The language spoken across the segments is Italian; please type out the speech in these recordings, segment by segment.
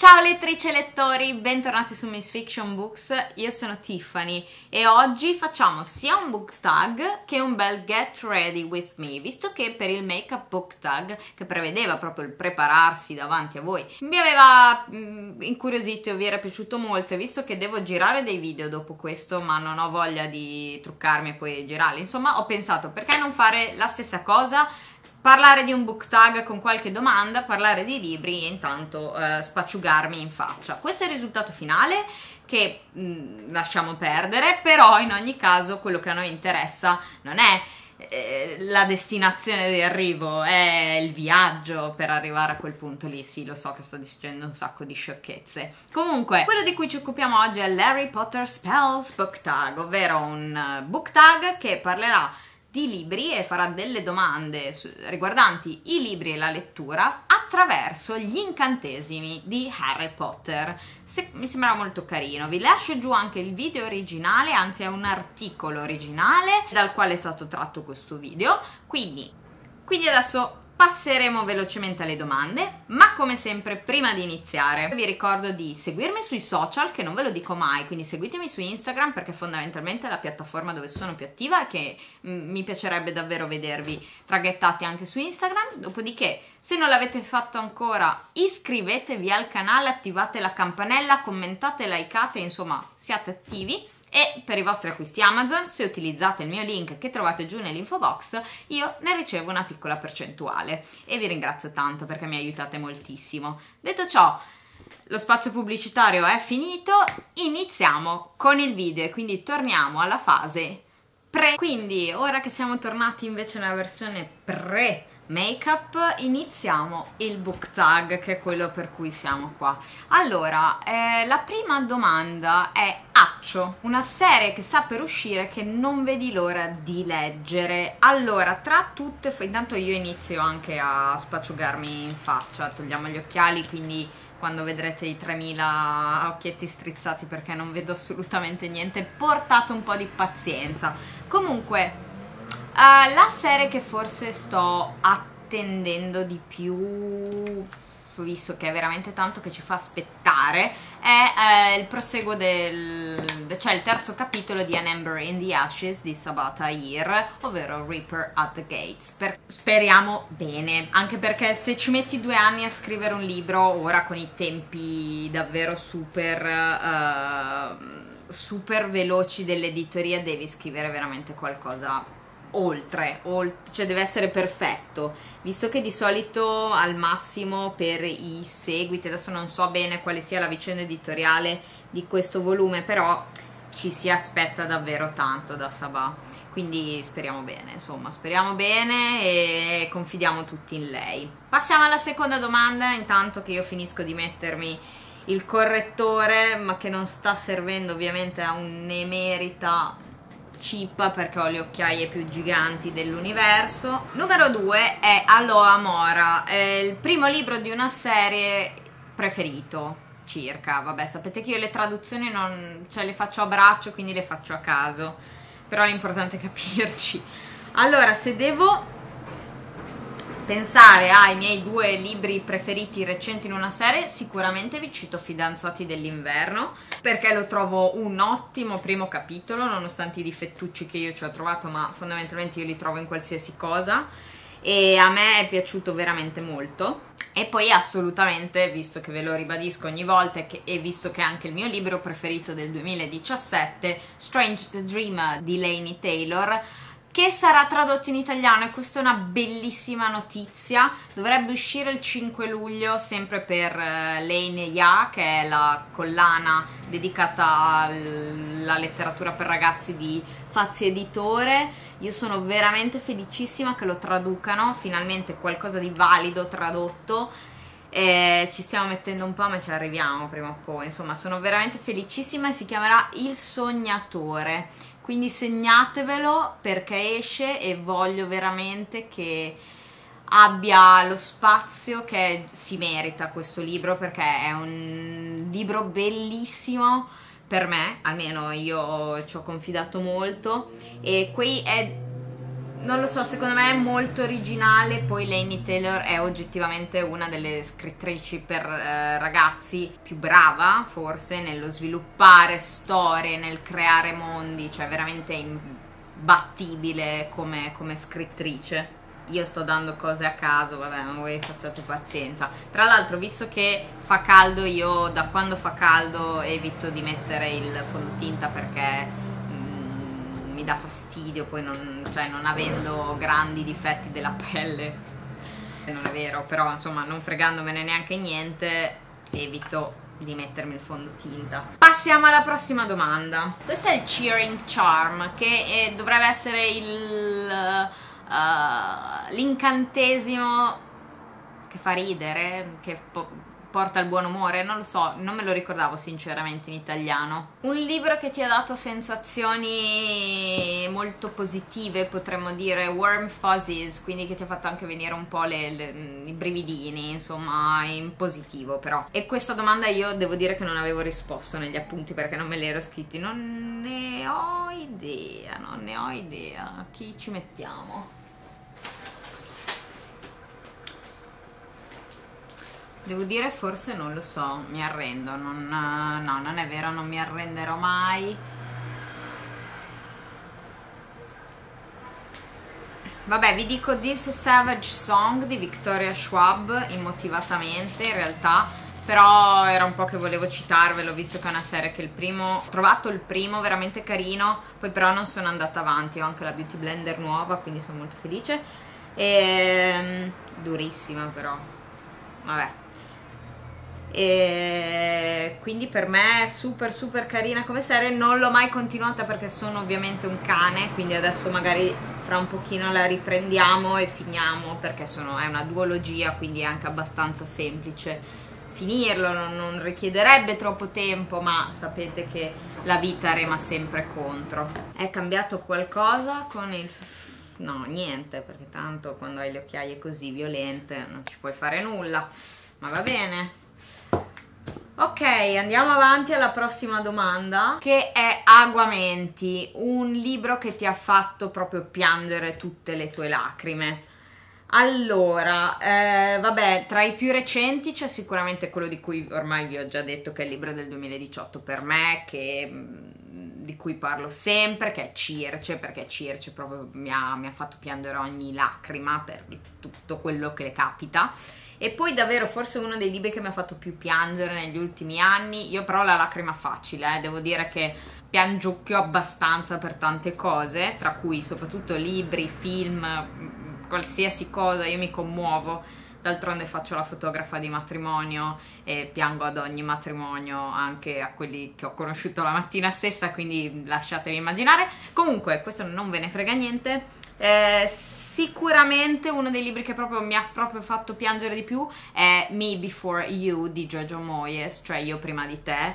Ciao lettrici e lettori, bentornati su Miss Fiction Books, io sono Tiffany e oggi facciamo sia un book tag che un bel get ready with me, visto che per il make-up book tag, che prevedeva proprio il prepararsi davanti a voi, mi aveva incuriosito e vi era piaciuto molto, e visto che devo girare dei video dopo questo ma non ho voglia di truccarmi e poi girarli, insomma ho pensato perché non fare la stessa cosa, parlare di un book tag con qualche domanda, parlare di libri e intanto spacciugarmi in faccia. Questo è il risultato finale che lasciamo perdere, però in ogni caso quello che a noi interessa non è la destinazione di arrivo, è il viaggio per arrivare a quel punto lì. Sì, lo so che sto dicendo un sacco di sciocchezze. Comunque, quello di cui ci occupiamo oggi è l'Harry Potter Spells Book Tag, ovvero un book tag che parlerà di libri e farà delle domande riguardanti i libri e la lettura attraverso gli incantesimi di Harry Potter. Mi sembrava molto carino. Vi lascio giù anche il video originale, anzi è un articolo originale dal quale è stato tratto questo video, quindi adesso passeremo velocemente alle domande, ma come sempre prima di iniziare vi ricordo di seguirmi sui social, che non ve lo dico mai, quindi seguitemi su Instagram perché fondamentalmente è la piattaforma dove sono più attiva e che mi piacerebbe davvero vedervi traghettati anche su Instagram. Dopodiché, se non l'avete fatto ancora, iscrivetevi al canale, attivate la campanella, commentate, likeate, insomma siate attivi. E per i vostri acquisti Amazon, se utilizzate il mio link che trovate giù nell'info box, io ne ricevo una piccola percentuale e vi ringrazio tanto perché mi aiutate moltissimo. Detto ciò, lo spazio pubblicitario è finito, iniziamo con il video e quindi torniamo alla fase pre. Quindi ora che siamo tornati invece nella versione pre make-up, iniziamo il book tag, che è quello per cui siamo qua. Allora, la prima domanda è Accio, una serie che sta per uscire che non vedi l'ora di leggere. Allora, tra tutte, intanto io inizio anche a spacciugarmi in faccia, togliamo gli occhiali, quindi quando vedrete i 3000 occhietti strizzati perché non vedo assolutamente niente, portate un po' di pazienza. Comunque, la serie che forse sto attendendo di più, visto che è veramente tanto che ci fa aspettare, è il proseguo cioè il terzo capitolo di An Ember in the Ashes di Sabaa Tahir, ovvero Reaper at the Gates. Speriamo bene, anche perché se ci metti 2 anni a scrivere un libro, ora con i tempi davvero super veloci dell'editoria, devi scrivere veramente qualcosa oltre, cioè deve essere perfetto, visto che di solito al massimo per i seguiti, adesso non so bene quale sia la vicenda editoriale di questo volume, però ci si aspetta davvero tanto da Sabaa, quindi speriamo bene, insomma speriamo bene e confidiamo tutti in lei. Passiamo alla seconda domanda, intanto che io finisco di mettermi il correttore, ma che non sta servendo ovviamente a un'emerita cipa perché ho le occhiaie più giganti dell'universo. Numero 2 è Aloha Mora, è il primo libro di una serie preferito circa. Vabbè, sapete che io le traduzioni non, cioè le faccio a braccio, quindi le faccio a caso, però l'importante è capirci. Allora, se devo pensare ai miei 2 libri preferiti recenti in una serie, sicuramente vi cito Fidanzati dell'inverno, perché lo trovo un ottimo primo capitolo, nonostante i difettucci che io ci ho trovato, ma fondamentalmente io li trovo in qualsiasi cosa, e a me è piaciuto veramente molto. E poi assolutamente, visto che ve lo ribadisco ogni volta e visto che è anche il mio libro preferito del 2017, Strange the Dream di Laini Taylor, che sarà tradotto in italiano, e questa è una bellissima notizia. Dovrebbe uscire il 5 luglio sempre per Lane Ya, che è la collana dedicata alla letteratura per ragazzi di Fazzi Editore. Io sono veramente felicissima che lo traducano, finalmente qualcosa di valido tradotto. Ci stiamo mettendo un po', ma ci arriviamo prima o poi, insomma sono veramente felicissima, e si chiamerà Il Sognatore. Quindi segnatevelo perché esce e voglio veramente che abbia lo spazio che si merita questo libro, perché è un libro bellissimo per me, almeno io ci ho confidato molto, e qui è non lo so, secondo me è molto originale. Poi Laini Taylor è oggettivamente una delle scrittrici per ragazzi più brava forse nello sviluppare storie, nel creare mondi, cioè veramente imbattibile come scrittrice. Io sto dando cose a caso, vabbè, ma voi facciate pazienza. Tra l'altro, visto che fa caldo, io da quando fa caldo evito di mettere il fondotinta perché mi dà fastidio, poi non avendo grandi difetti della pelle, non è vero, però insomma non fregandomene neanche niente, evito di mettermi il fondotinta. Passiamo alla prossima domanda. Questo è il Cheering Charm, che dovrebbe essere l'incantesimo che fa ridere, che porta il buon umore, non lo so, non me lo ricordavo sinceramente in italiano. Un libro che ti ha dato sensazioni molto positive, potremmo dire warm fuzzies, quindi che ti ha fatto anche venire un po' i brividini, insomma, in positivo però. E questa domanda io devo dire che non avevo risposto negli appunti perché non me li ero scritti, non ne ho idea. Chi ci mettiamo? Devo dire forse non lo so, mi arrendo, no, non è vero, non mi arrenderò mai. Vabbè, vi dico This Savage Song di Victoria Schwab, immotivatamente in realtà, però era un po' che volevo citarvelo, visto che è una serie che ho trovato il primo veramente carino, poi però non sono andata avanti, ho anche la Beauty Blender nuova, quindi sono molto felice. Durissima però, vabbè. E quindi per me è super carina come serie. Non l'ho mai continuata perché sono ovviamente un cane, quindi adesso magari fra un pochino la riprendiamo e finiamo, perché è una duologia, quindi è anche abbastanza semplice finirlo, non richiederebbe troppo tempo, ma sapete che la vita rema sempre contro. È cambiato qualcosa con il... no, niente, perché tanto quando hai le occhiaie così violente non ci puoi fare nulla, ma va bene. Ok, andiamo avanti alla prossima domanda, che è Aguamenti, un libro che ti ha fatto proprio piangere tutte le tue lacrime. Allora, vabbè, tra i più recenti c'è sicuramente quello di cui ormai vi ho già detto, che è il libro del 2018 per me, di cui parlo sempre, che è Circe, perché Circe proprio mi ha fatto piangere ogni lacrima per tutto quello che le capita. E poi davvero forse uno dei libri che mi ha fatto più piangere negli ultimi anni. Io però ho la lacrima facile, devo dire che piangiucchio abbastanza per tante cose, tra cui soprattutto libri, film, qualsiasi cosa, io mi commuovo. D'altronde faccio la fotografa di matrimonio e piango ad ogni matrimonio, anche a quelli che ho conosciuto la mattina stessa, quindi lasciatevi immaginare. Comunque, questo non ve ne frega niente. Sicuramente uno dei libri che proprio mi ha proprio fatto piangere di più è Me Before You di Jojo Moyes, cioè Io prima di te,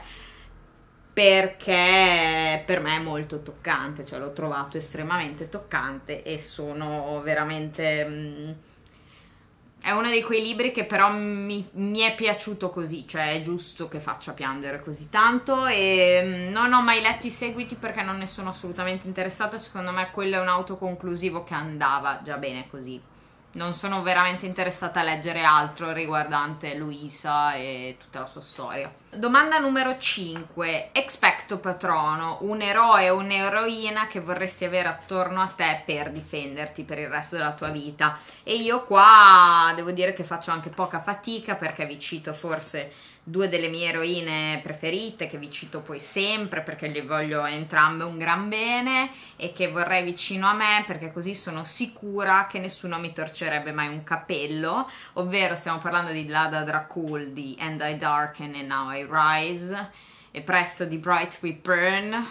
perché per me è molto toccante, cioè l'ho trovato estremamente toccante e sono veramente... è uno di quei libri che però mi è piaciuto così, cioè è giusto che faccia piangere così tanto, e non ho mai letto i seguiti perché non ne sono assolutamente interessata. Secondo me quello è un autoconclusivo che andava già bene così. Non sono veramente interessata a leggere altro riguardante Luisa e tutta la sua storia. Domanda numero 5. Expecto Patrono, un eroe o un'eroina che vorresti avere attorno a te per difenderti per il resto della tua vita. E io qua devo dire che faccio anche poca fatica, perché vi cito forse due delle mie eroine preferite, che vi cito poi sempre perché le voglio entrambe un gran bene e che vorrei vicino a me, perché così sono sicura che nessuno mi torcerebbe mai un capello, ovvero stiamo parlando di Lada Dracul di And I Darken and Now I Rise, e presto di Bright We Burn,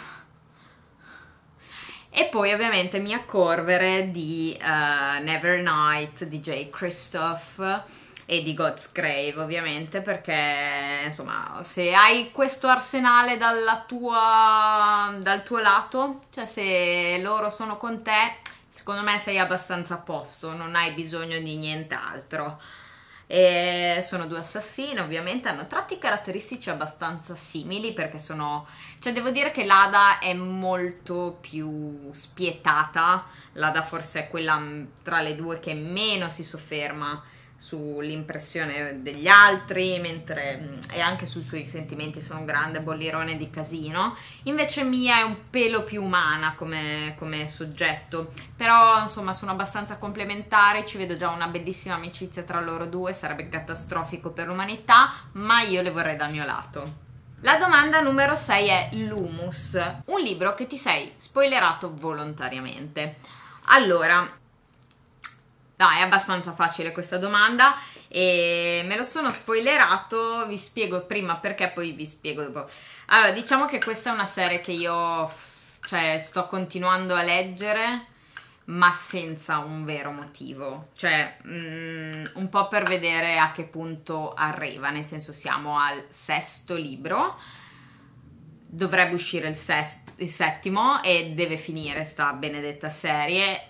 e poi ovviamente Mia Corvere di Nevernight di J. Christoph e di God's Grave, ovviamente, perché insomma se hai questo arsenale dal tuo lato, cioè se loro sono con te, secondo me sei abbastanza a posto, non hai bisogno di nient'altro. e sono due assassini, ovviamente hanno tratti caratteristici abbastanza simili perché sono, cioè devo dire che l'Ada è molto più spietata, l'Ada forse è quella tra le due che meno si sofferma sull'impressione degli altri, mentre e anche sui suoi sentimenti, sono un grande bollirone di casino. Invece Mia è un pelo più umana come soggetto, però insomma sono abbastanza complementari, ci vedo già una bellissima amicizia tra loro due, sarebbe catastrofico per l'umanità, ma io le vorrei dal mio lato. La domanda numero 6 è Lumos, un libro che ti sei spoilerato volontariamente. Allora, no, è abbastanza facile questa domanda e me lo sono spoilerato, vi spiego prima perché, poi vi spiego dopo. Allora, diciamo che questa è una serie che io, cioè, sto continuando a leggere, ma senza un vero motivo, cioè un po' per vedere a che punto arriva, nel senso siamo al 6° libro, dovrebbe uscire il 7° e deve finire sta benedetta serie.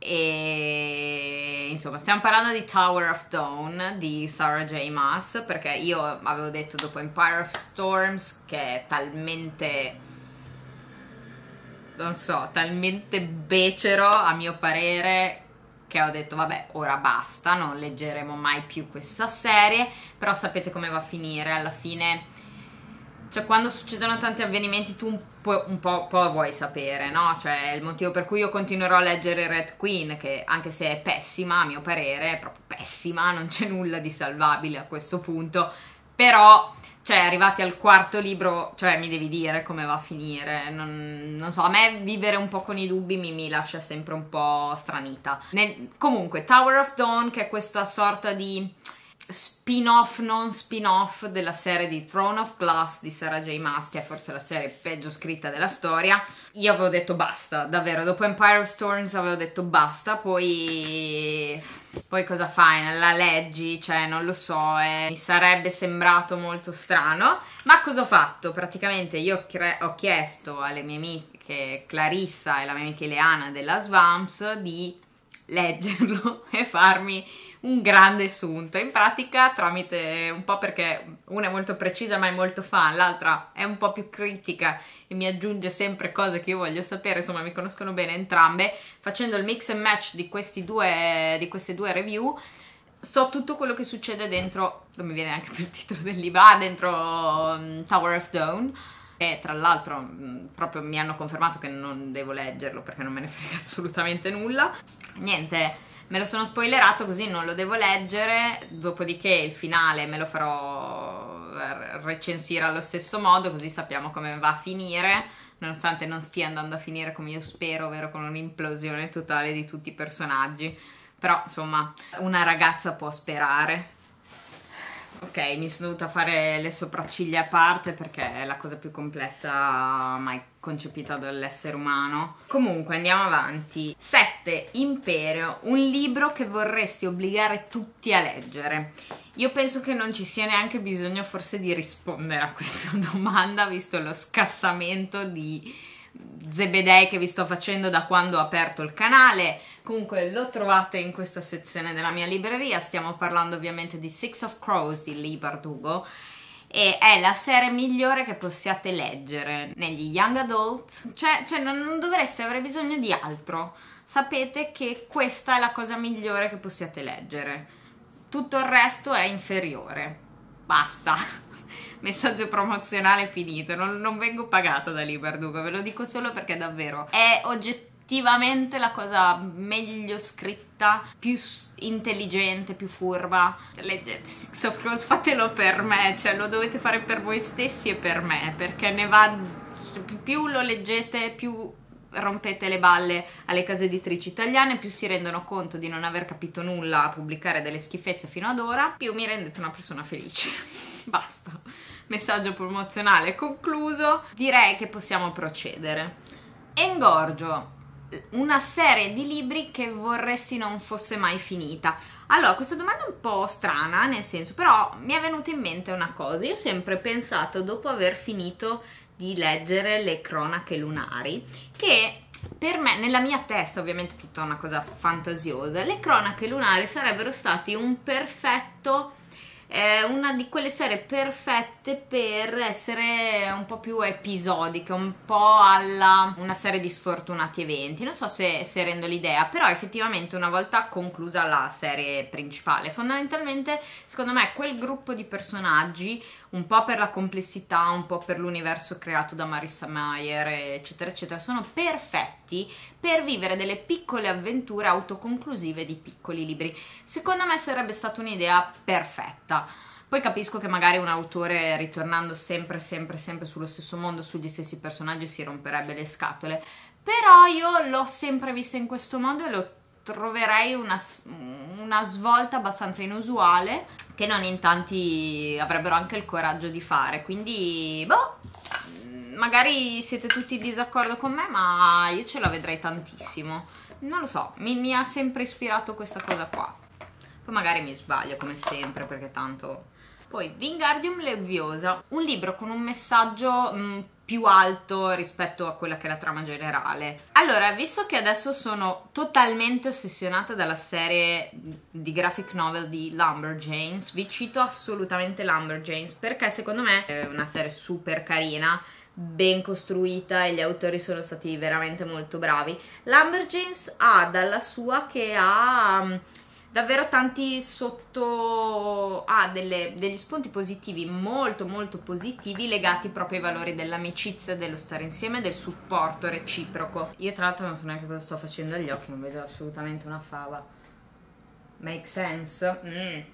E insomma stiamo parlando di Tower of Dawn di Sarah J. Maas, perché io avevo detto dopo Empire of Storms che è talmente, non so, talmente becero a mio parere, che ho detto vabbè, ora basta, non leggeremo mai più questa serie. Però sapete come va a finire alla fine, cioè quando succedono tanti avvenimenti tu un po' vuoi sapere, no? Cioè il motivo per cui io continuerò a leggere Red Queen, che anche se è pessima a mio parere, è proprio pessima, non c'è nulla di salvabile a questo punto, però cioè arrivati al 4° libro, cioè mi devi dire come va a finire, non so, a me vivere un po' con i dubbi mi lascia sempre un po' stranita. Comunque Tower of Dawn, che è questa sorta di spin-off, non spin-off della serie di Throne of Glass di Sarah J. Maas, che è forse la serie peggio scritta della storia. Io avevo detto basta, davvero, dopo Empire of Storms avevo detto basta, poi cosa fai? La leggi? Cioè non lo so, mi sarebbe sembrato molto strano, ma cosa ho fatto? Praticamente io ho chiesto alle mie amiche Clarissa e la mia amica Ileana della Svamps di leggerlo e farmi un grande sunto, in pratica tramite un po', perché una è molto precisa ma è molto fan, l'altra è un po' più critica e mi aggiunge sempre cose che io voglio sapere, insomma mi conoscono bene entrambe. Facendo il mix and match di queste due review so tutto quello che succede dentro, non mi viene neanche più il titolo del libro, dentro Tower of Dawn. E tra l'altro proprio mi hanno confermato che non devo leggerlo perché non me ne frega assolutamente nulla. Niente, me lo sono spoilerato così non lo devo leggere, dopodiché il finale me lo farò recensire allo stesso modo, così sappiamo come va a finire, nonostante non stia andando a finire come io spero, ovvero con un'implosione totale di tutti i personaggi. Però insomma una ragazza può sperare. Ok, mi sono dovuta fare le sopracciglia a parte perché è la cosa più complessa mai concepita dall'essere umano. Comunque andiamo avanti. 7. Imperio, un libro che vorresti obbligare tutti a leggere. Io penso che non ci sia neanche bisogno forse di rispondere a questa domanda, visto lo scassamento di zebedei che vi sto facendo da quando ho aperto il canale. Comunque lo trovate in questa sezione della mia libreria. Stiamo parlando ovviamente di Six of Crows di Leigh Bardugo e è la serie migliore che possiate leggere negli young adult, cioè non dovreste avere bisogno di altro, sapete che questa è la cosa migliore che possiate leggere, tutto il resto è inferiore, basta. Messaggio promozionale finito, non vengo pagata da Leigh Bardugo, ve lo dico solo perché davvero è oggettivamente la cosa meglio scritta, più intelligente, più furba. Leggete Six of Crows, fatelo per me, cioè lo dovete fare per voi stessi e per me, perché ne va, più lo leggete più rompete le balle alle case editrici italiane, più si rendono conto di non aver capito nulla a pubblicare delle schifezze fino ad ora, più mi rendete una persona felice. Basta, messaggio promozionale concluso, direi che possiamo procedere. Engorgio, una serie di libri che vorresti non fosse mai finita. Allora, questa domanda è un po' strana, nel senso, però mi è venuta in mente una cosa. Io ho sempre pensato, dopo aver finito di leggere Le Cronache Lunari, che per me, nella mia testa, ovviamente tutta una cosa fantasiosa, le cronache lunari sarebbero stati un perfetto, una di quelle serie perfette per essere un po' più episodiche, un po' alla una serie di sfortunati eventi. Non so se rendo l'idea, però effettivamente una volta conclusa la serie principale, fondamentalmente secondo me quel gruppo di personaggi, un po' per la complessità, un po' per l'universo creato da Marissa Mayer, eccetera eccetera, sono perfetti per vivere delle piccole avventure autoconclusive di piccoli libri. Secondo me sarebbe stata un'idea perfetta. Poi capisco che magari un autore, ritornando sempre sullo stesso mondo, sugli stessi personaggi, si romperebbe le scatole, però io l'ho sempre vista in questo modo e lo troverei una svolta abbastanza inusuale, che non in tanti avrebbero anche il coraggio di fare, quindi boh, magari siete tutti in disaccordo con me, ma io ce la vedrei tantissimo. Non lo so, mi ha sempre ispirato questa cosa qua. Poi magari mi sbaglio come sempre, perché tanto... Poi Wingardium Leviosa, un libro con un messaggio più alto rispetto a quella che è la trama generale. Allora, visto che adesso sono totalmente ossessionata dalla serie di graphic novel di Lumberjanes, vi cito assolutamente Lumberjanes, perché secondo me è una serie super carina, ben costruita e gli autori sono stati veramente molto bravi. Lumberjanes ha dalla sua che ha davvero tanti degli spunti positivi, molto positivi, legati proprio ai valori dell'amicizia, dello stare insieme, del supporto reciproco. Io tra l'altro non so neanche cosa sto facendo agli occhi, non vedo assolutamente una fava. Make sense?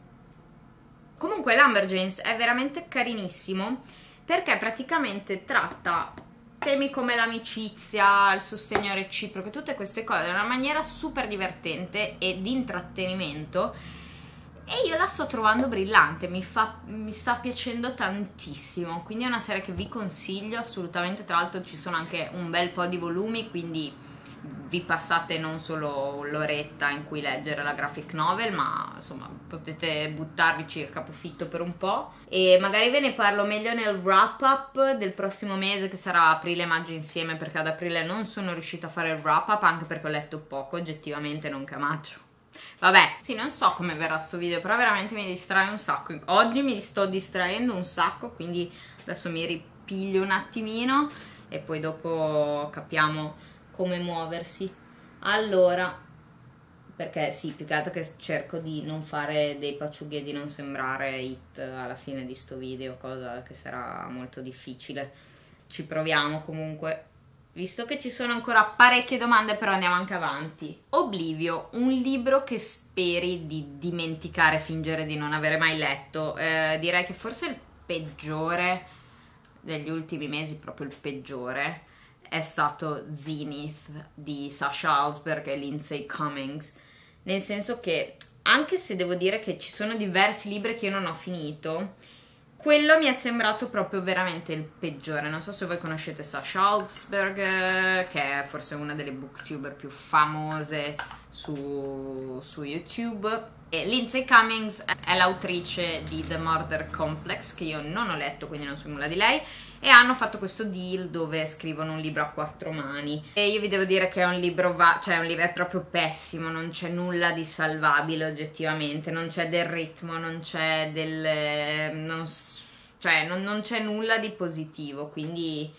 Comunque Lumberjanes è veramente carinissimo, perché praticamente tratta temi come l'amicizia, il sostegno reciproco, tutte queste cose in una maniera super divertente e di intrattenimento, e io la sto trovando brillante, mi sta piacendo tantissimo, quindi è una serie che vi consiglio assolutamente. Tra l'altro ci sono anche un bel po' di volumi, quindi vi passate non solo l'oretta in cui leggere la graphic novel, ma insomma potete buttarvici il capofitto per un po', e magari ve ne parlo meglio nel wrap up del prossimo mese, che sarà aprile e maggio insieme, perché ad aprile non sono riuscita a fare il wrap up, anche perché ho letto poco oggettivamente, non che a maggio. Vabbè, sì, non so come verrà sto video, però veramente mi distrae un sacco. Oggi mi sto distraendo un sacco, quindi adesso mi ripiglio un attimino e poi dopo capiamo come muoversi. Allora, perché sì, più che altro che cerco di non fare dei paciughi e di non sembrare hit alla fine di sto video, cosa che sarà molto difficile. Ci proviamo comunque, visto che ci sono ancora parecchie domande, però andiamo anche avanti. Oblivio, un libro che speri di dimenticare, fingere di non avere mai letto. Direi che forse il peggiore degli ultimi mesi, proprio il peggiore, è stato Zenith di Sasha Alsberg e Lindsay Cummings, nel senso che, anche se devo dire che ci sono diversi libri che io non ho finito, quello mi è sembrato proprio veramente il peggiore. Non so se voi conoscete Sasha Alsberg, che è forse una delle booktuber più famose su YouTube, e Lindsay Cummings è l'autrice di The Murder Complex, che io non ho letto, quindi non so nulla di lei, e hanno fatto questo deal dove scrivono un libro a 4 mani, e io vi devo dire che è un libro, è proprio pessimo, non c'è nulla di salvabile oggettivamente, non c'è del ritmo, non c'è non c'è nulla di positivo, quindi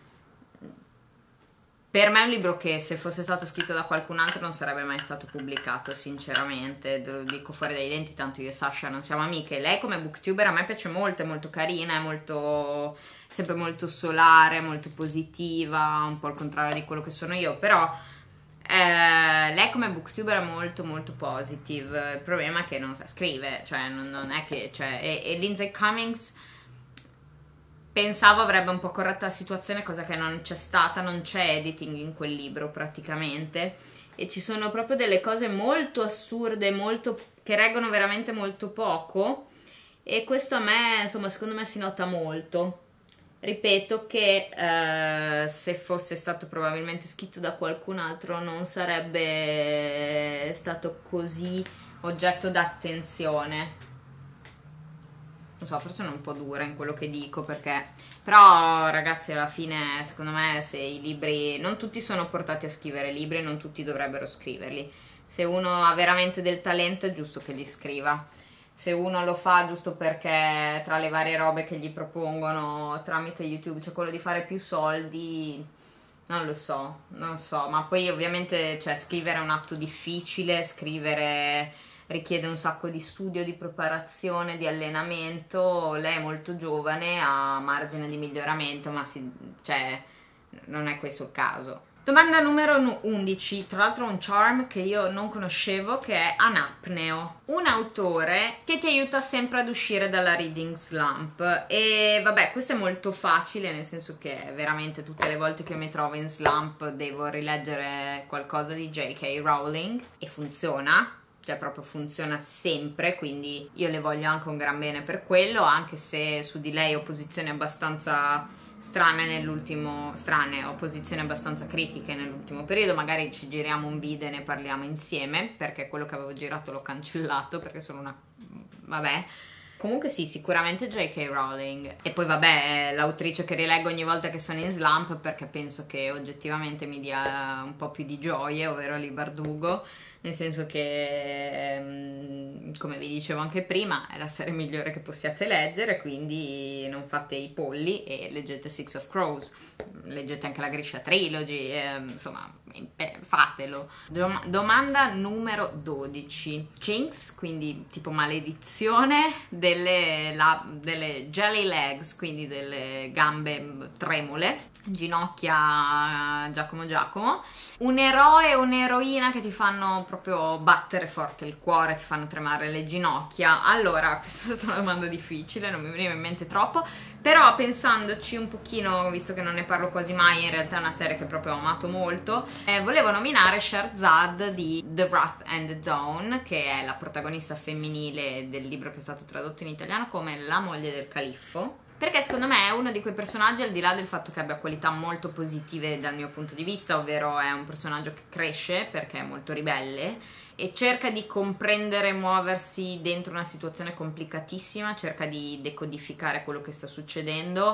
per me è un libro che, se fosse stato scritto da qualcun altro, non sarebbe mai stato pubblicato, sinceramente, lo dico fuori dai denti, tanto io e Sasha non siamo amiche. Lei come booktuber a me piace molto, è molto carina, è sempre molto solare, molto positiva, un po' al contrario di quello che sono io, però lei come booktuber è molto positive. Il problema è che non sa scrivere, cioè non è che... e Lindsay Cummings pensavo avrebbe un po' corretto la situazione, cosa che non c'è stata, non c'è editing in quel libro praticamente, e ci sono proprio delle cose molto assurde, che reggono veramente molto poco, e questo a me, insomma, secondo me si nota molto. Ripeto che se fosse stato probabilmente scritto da qualcun altro non sarebbe stato così oggetto d'attenzione. non so, forse sono un po' dura in quello che dico, perché però ragazzi, alla fine secondo me, se i libri, non tutti sono portati a scrivere libri, non tutti dovrebbero scriverli. Se uno ha veramente del talento è giusto che li scriva. Se uno lo fa giusto perché tra le varie robe che gli propongono tramite YouTube c'è quello di fare più soldi, non lo so, non so, ma poi ovviamente, cioè, scrivere è un atto difficile, scrivere richiede un sacco di studio, di preparazione, di allenamento. Lei è molto giovane, ha margine di miglioramento, ma cioè, non è questo il caso. Domanda numero 11, tra l'altro un charm che io non conoscevo, che è Anapneo, un autore che ti aiuta sempre ad uscire dalla reading slump. E vabbè, questo è molto facile, nel senso che veramente tutte le volte che io mi trovo in slump devo rileggere qualcosa di J.K. Rowling e funziona. Cioè proprio funziona sempre, quindi io le voglio anche un gran bene per quello, anche se su di lei ho posizioni abbastanza ho posizioni abbastanza critiche nell'ultimo periodo. Magari ci giriamo un video e ne parliamo insieme, perché quello che avevo girato l'ho cancellato perché sono una... vabbè. Comunque sì, sicuramente J.K. Rowling. E poi vabbè, è l'autrice che rileggo ogni volta che sono in slump, perché penso che oggettivamente mi dia un po' più di gioie, ovvero Leigh Bardugo. Nel senso che, come vi dicevo anche prima, è la serie migliore che possiate leggere, quindi non fate i polli e leggete Six of Crows, leggete anche la Grisha Trilogy, insomma, fatelo. Domanda numero 12. Jinx, quindi tipo maledizione delle jelly legs, quindi delle gambe tremule, ginocchia Giacomo, un eroe o un'eroina che ti fanno proprio battere forte il cuore, ti fanno tremare le ginocchia. Allora, questa è stata una domanda difficile, non mi veniva in mente troppo, però pensandoci un pochino, visto che non ne parlo quasi mai, in realtà è una serie che proprio ho amato molto, volevo nominare Scheherazade di The Wrath and the Dawn, che è la protagonista femminile del libro che è stato tradotto in italiano come La moglie del califfo, perché secondo me è uno di quei personaggi, al di là del fatto che abbia qualità molto positive dal mio punto di vista, ovvero è un personaggio che cresce perché è molto ribelle e cerca di comprendere e muoversi dentro una situazione complicatissima, cerca di decodificare quello che sta succedendo,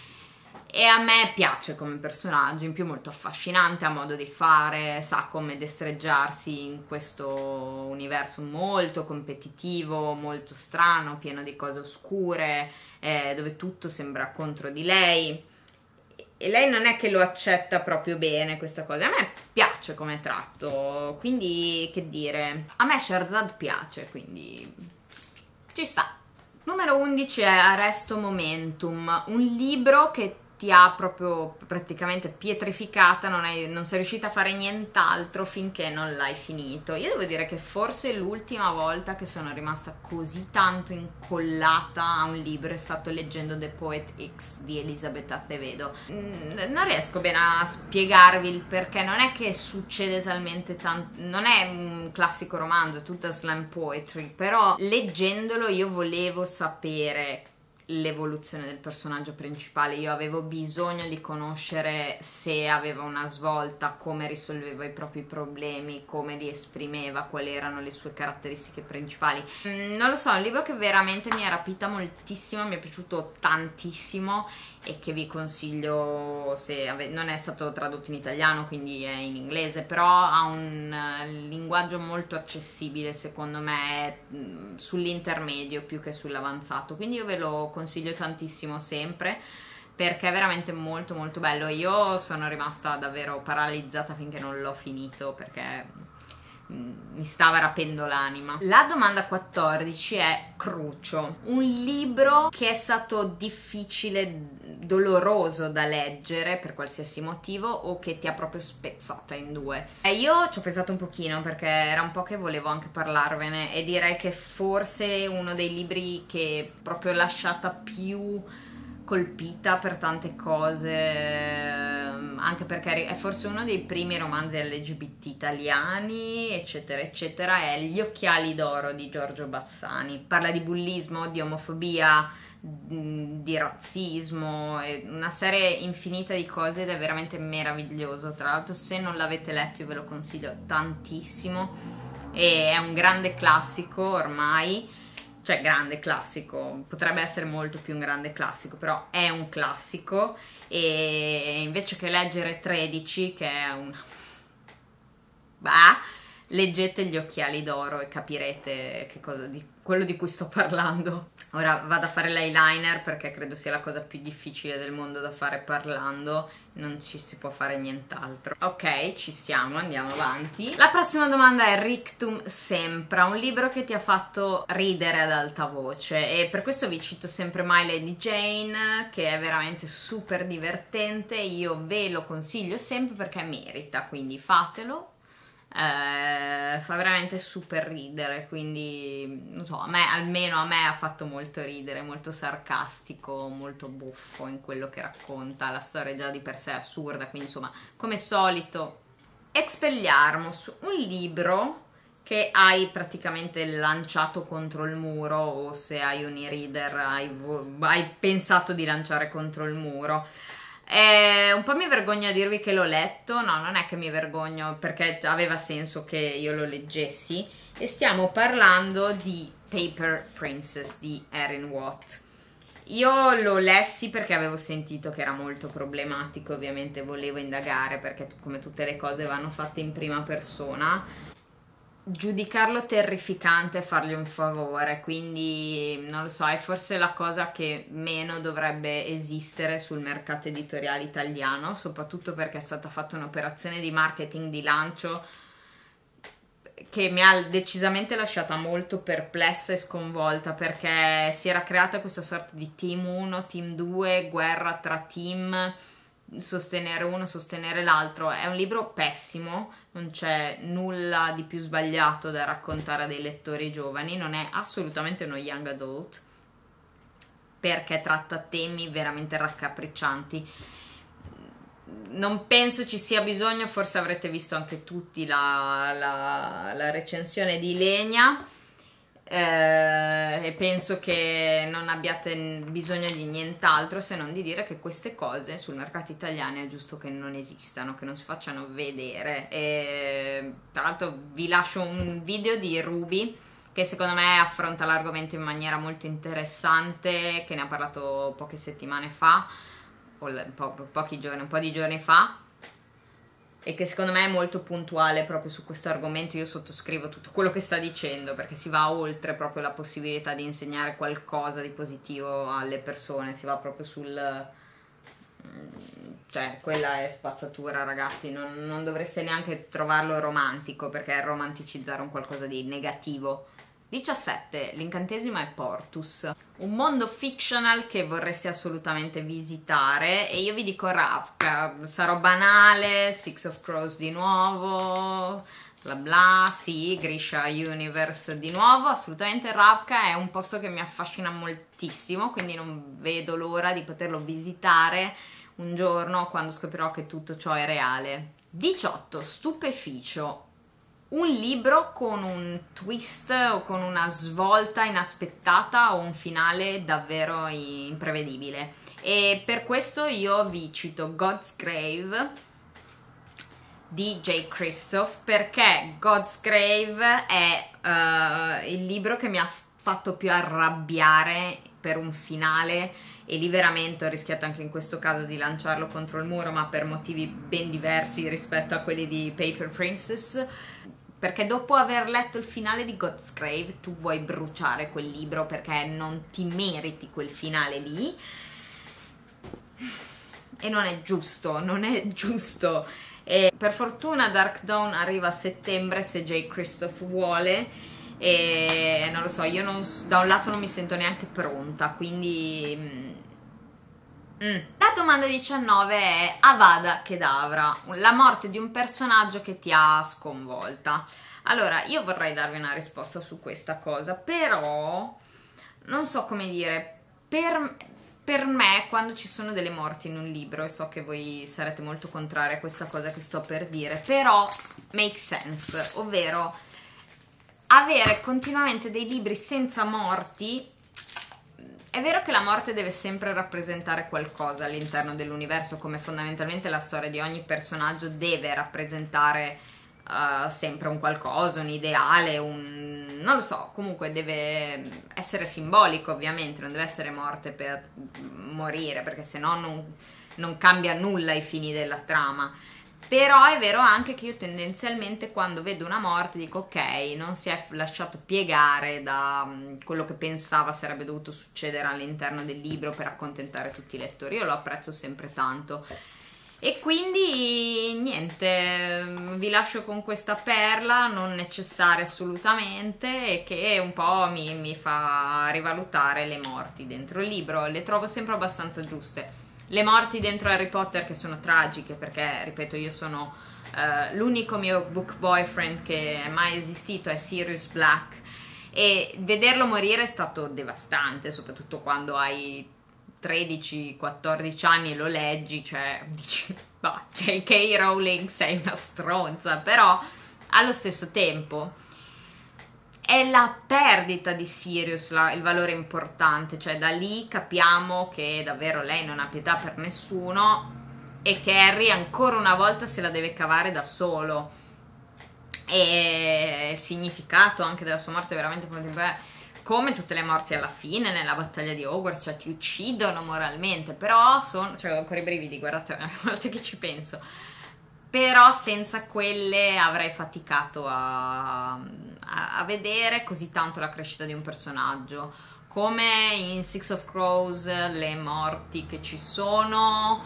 e a me piace come personaggio, in più molto affascinante, ha modo di fare, sa come destreggiarsi in questo universo molto competitivo, molto strano, pieno di cose oscure, dove tutto sembra contro di lei, e lei non è che lo accetta proprio bene questa cosa. A me piace come tratto, quindi che dire, a me Scheherazade piace, quindi ci sta. Numero 11 è Arresto Momentum, un libro che ti ha proprio praticamente pietrificata, non sei riuscita a fare nient'altro finché non l'hai finito. Io devo dire che forse l'ultima volta che sono rimasta così tanto incollata a un libro è stato leggendo The Poet X di Elisabetta Acevedo. Non riesco bene a spiegarvi il perché, non è che succede talmente tanto, non è un classico romanzo, è tutta slam poetry, però leggendolo io volevo sapere l'evoluzione del personaggio principale, io avevo bisogno di conoscere se aveva una svolta, come risolveva i propri problemi, come li esprimeva, quali erano le sue caratteristiche principali. Non lo so, è un libro che veramente mi ha rapita moltissimo, mi è piaciuto tantissimo e che vi consiglio, se non è stato tradotto in italiano, quindi è in inglese, però ha un linguaggio molto accessibile, secondo me, sull'intermedio più che sull'avanzato, quindi io ve lo consiglio tantissimo sempre, perché è veramente molto molto bello. Io sono rimasta davvero paralizzata finché non l'ho finito, perché mi stava rapendo l'anima. La domanda 14 è Crucio, un libro che è stato difficile, doloroso da leggere per qualsiasi motivo, o che ti ha proprio spezzata in due. Io ci ho pensato un pochino, perché era un po' che volevo anche parlarvene, e direi che forse uno dei libri che proprio lasciata più colpita per tante cose, anche perché è forse uno dei primi romanzi LGBT italiani, eccetera eccetera, è Gli occhiali d'oro di Giorgio Bassani. Parla di bullismo, di omofobia, di razzismo, una serie infinita di cose, ed è veramente meraviglioso. Tra l'altro, se non l'avete letto io ve lo consiglio tantissimo, e è un grande classico ormai. cioè grande classico, potrebbe essere molto più un grande classico, però è un classico, e invece che leggere 13, che è un... bah, leggete Gli occhiali d'oro e capirete che cosa quello di cui sto parlando. Ora vado a fare l'eyeliner perché credo sia la cosa più difficile del mondo da fare parlando, non ci si può fare nient'altro. Ok, ci siamo, andiamo avanti. La prossima domanda è Rictum Sempra, un libro che ti ha fatto ridere ad alta voce, e per questo vi cito sempre My Lady Jane, che è veramente super divertente, io ve lo consiglio sempre perché merita, quindi fatelo. Fa veramente super ridere, quindi non so, almeno a me ha fatto molto ridere, molto sarcastico, molto buffo in quello che racconta. La storia già di per sé è assurda, quindi insomma, come solito. Expelliarmus, un libro che hai praticamente lanciato contro il muro, o se hai un e-reader hai pensato di lanciare contro il muro. Un po' mi vergogno a dirvi che l'ho letto, no, non è che mi vergogno, perché aveva senso che io lo leggessi, e stiamo parlando di Paper Princess di Erin Watt. Io lo lessi perché avevo sentito che era molto problematico, ovviamente volevo indagare, perché come tutte le cose vanno fatte in prima persona. Giudicarlo terrificante è fargli un favore, quindi non lo so, è forse la cosa che meno dovrebbe esistere sul mercato editoriale italiano, soprattutto perché è stata fatta un'operazione di marketing di lancio che mi ha decisamente lasciata molto perplessa e sconvolta, perché si era creata questa sorta di team 1, team 2, guerra tra team, sostenere uno, sostenere l'altro. È un libro pessimo, non c'è nulla di più sbagliato da raccontare a dei lettori giovani, non è assolutamente uno young adult, perché tratta temi veramente raccapriccianti. Non penso ci sia bisogno, forse avrete visto anche tutti la recensione di Legna, e penso che non abbiate bisogno di nient'altro se non di dire che queste cose sul mercato italiano è giusto che non esistano, che non si facciano vedere. E tra l'altro vi lascio un video di Ruby che secondo me affronta l'argomento in maniera molto interessante, che ne ha parlato poche settimane fa, o pochi giorni, un po' di giorni fa, e che secondo me è molto puntuale proprio su questo argomento. Io sottoscrivo tutto quello che sta dicendo, perché si va oltre proprio la possibilità di insegnare qualcosa di positivo alle persone, si va proprio sul... cioè quella è spazzatura, ragazzi, non dovreste neanche trovarlo romantico, perché è romanticizzare un qualcosa di negativo. 17. L'incantesimo è Portus, un mondo fictional che vorresti assolutamente visitare, e io vi dico Ravka. Sarò banale, Six of Crows di nuovo, bla bla, sì, Grisha Universe di nuovo, assolutamente Ravka è un posto che mi affascina moltissimo, quindi non vedo l'ora di poterlo visitare un giorno quando scoprirò che tutto ciò è reale. 18. Stupeficio, un libro con un twist o con una svolta inaspettata o un finale davvero imprevedibile, e per questo io vi cito God's Grave di J. Kristoff, perché God's Grave è il libro che mi ha fatto più arrabbiare per un finale, e lì veramente ho rischiato anche in questo caso di lanciarlo contro il muro, ma per motivi ben diversi rispetto a quelli di Paper Princess, perché dopo aver letto il finale di God's Grave tu vuoi bruciare quel libro perché non ti meriti quel finale lì, e non è giusto, non è giusto. E per fortuna Dark Dawn arriva a settembre, se J. Kristoff vuole, e non lo so, io da un lato non mi sento neanche pronta, quindi... La domanda 19 è Avada Kedavra, la morte di un personaggio che ti ha sconvolta. Allora, io vorrei darvi una risposta su questa cosa, però non so come dire. Per me, quando ci sono delle morti in un libro, e so che voi sarete molto contrari a questa cosa che sto per dire, però make sense, ovvero avere continuamente dei libri senza morti. È vero che la morte deve sempre rappresentare qualcosa all'interno dell'universo, come fondamentalmente la storia di ogni personaggio deve rappresentare sempre un qualcosa, un ideale, non lo so, comunque deve essere simbolico, ovviamente, non deve essere morte per morire, perché sennò non cambia nulla ai fini della trama. Però è vero anche che io tendenzialmente quando vedo una morte dico ok, non si è lasciato piegare da quello che pensava sarebbe dovuto succedere all'interno del libro per accontentare tutti i lettori. Io lo apprezzo sempre tanto. E quindi niente, vi lascio con questa perla non necessaria assolutamente e che un po' mi fa rivalutare le morti dentro il libro. Le trovo sempre abbastanza giuste. Le morti dentro Harry Potter che sono tragiche perché, ripeto, io sono l'unico mio book boyfriend che è mai esistito è Sirius Black e vederlo morire è stato devastante, soprattutto quando hai 13-14 anni e lo leggi, cioè dici, bah, J.K. Rowling sei una stronza, però allo stesso tempo è la perdita di Sirius il valore importante, cioè da lì capiamo che davvero lei non ha pietà per nessuno e che Harry ancora una volta se la deve cavare da solo, e il significato anche della sua morte è veramente come tutte le morti alla fine nella battaglia di Hogwarts, cioè ti uccidono moralmente, però cioè ho ancora i brividi, guardate a volte che ci penso, però senza quelle avrei faticato a vedere così tanto la crescita di un personaggio. Come in Six of Crows le morti che ci sono,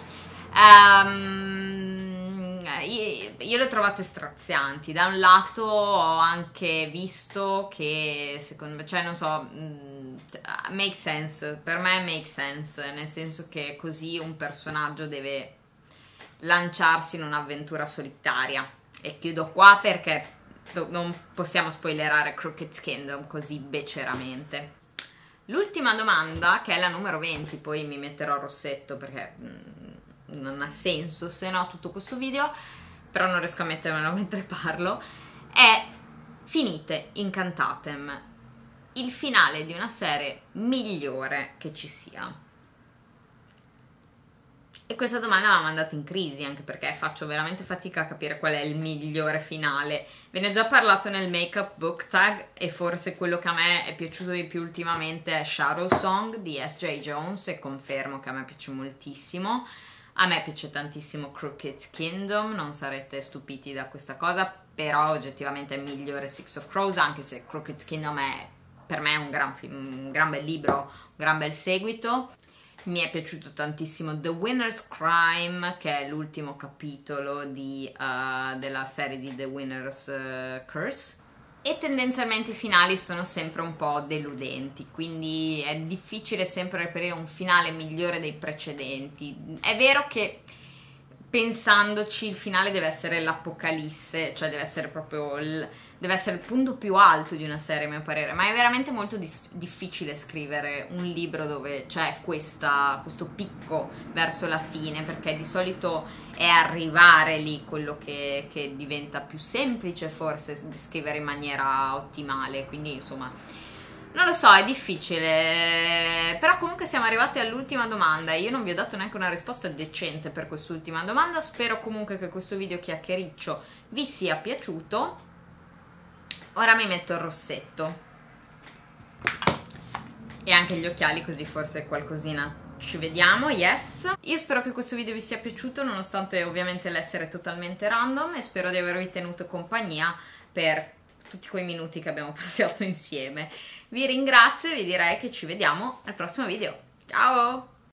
io le ho trovate strazianti. Da un lato ho anche visto che secondo me, cioè non so, make sense, per me make sense, nel senso che così un personaggio deve lanciarsi in un'avventura solitaria. E chiudo qua perché non possiamo spoilerare Crooked Kingdom così beceramente. L'ultima domanda, che è la numero 20, poi mi metterò il rossetto perché non ha senso se no tutto questo video, però non riesco a mettermelo mentre parlo, è: finite Incantatem, il finale di una serie migliore che ci sia? E questa domanda mi ha mandato in crisi, anche perché faccio veramente fatica a capire qual è il migliore finale. Ve ne ho già parlato nel Makeup Book Tag e forse quello che a me è piaciuto di più ultimamente è Shadow Song di S.J. Jones, e confermo che a me piace moltissimo. A me piace tantissimo Crooked Kingdom, non sarete stupiti da questa cosa, però oggettivamente è migliore Six of Crows, anche se Crooked Kingdom è per me un gran bel libro, un gran bel seguito. Mi è piaciuto tantissimo The Winner's Crime, che è l'ultimo capitolo della serie di The Winner's Curse, e tendenzialmente i finali sono sempre un po' deludenti, quindi è difficile sempre reperire un finale migliore dei precedenti. È vero che pensandoci il finale deve essere l'apocalisse, cioè deve essere proprio deve essere il punto più alto di una serie a mio parere, ma è veramente molto difficile scrivere un libro dove c'è questo picco verso la fine, perché di solito è arrivare lì quello che diventa più semplice forse scrivere in maniera ottimale, quindi insomma non lo so, è difficile, però comunque siamo arrivati all'ultima domanda e io non vi ho dato neanche una risposta decente per quest'ultima domanda. Spero comunque che questo video chiacchiericcio vi sia piaciuto. Ora mi metto il rossetto e anche gli occhiali, così forse qualcosina ci vediamo. Yes! Io spero che questo video vi sia piaciuto, nonostante ovviamente l'essere totalmente random, e spero di avervi tenuto compagnia per tutti quei minuti che abbiamo passato insieme. Vi ringrazio e vi direi che ci vediamo al prossimo video. Ciao!